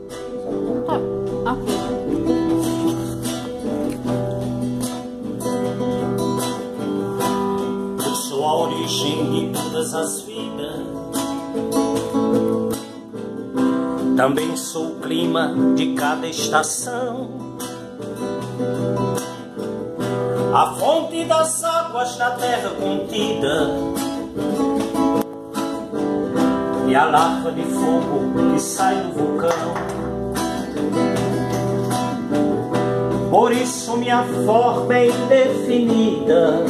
Tá. Aqui. Eu sou a origem de todas as vidas. Também sou o clima de cada estação. A fonte das águas na terra contida e a larva de fogo que sai do vulcão. Por isso minha forma é indefinida,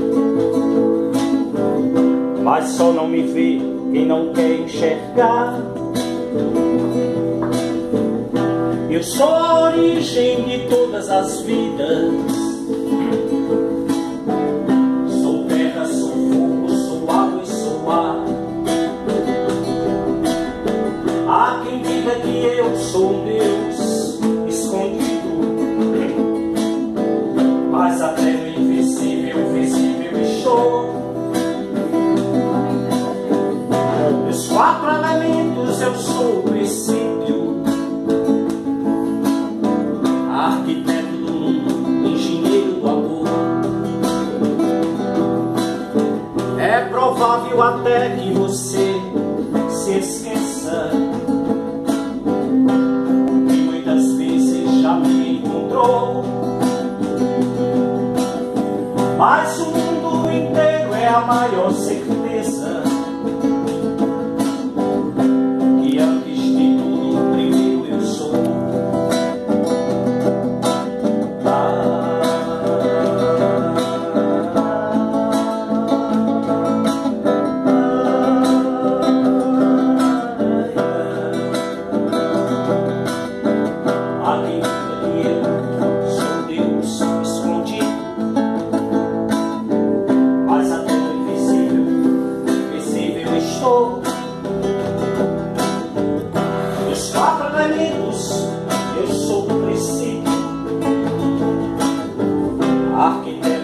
mas só não me vê quem não quer enxergar. Eu sou a origem de todas as vidas. Sou terra, sou fogo, sou água e sou ar. Há quem diga que eu sou um Deus escondido, mas até no invisível, visível estou. Dos quatro elementos eu sou o princípio, arquiteto do mundo, engenheiro do amor. É provável até que você se esqueça que muitas vezes já me encontrou, mas o mundo inteiro é a maior certeza que antes de tudo primeiro eu sou. Dos quatro elementos eu sou o princípio, arquiteto